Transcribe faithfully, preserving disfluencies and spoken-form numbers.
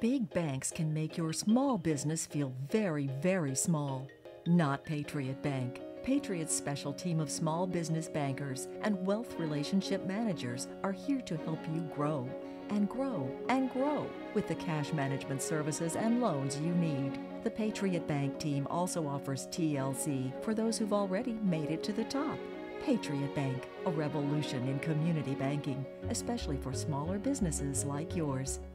Big banks can make your small business feel very, very small. Not Patriot Bank. Patriot's special team of small business bankers and wealth relationship managers are here to help you grow and grow and grow with the cash management services and loans you need. The Patriot Bank team also offers T L C for those who've already made it to the top. Patriot Bank, a revolution in community banking, especially for smaller businesses like yours.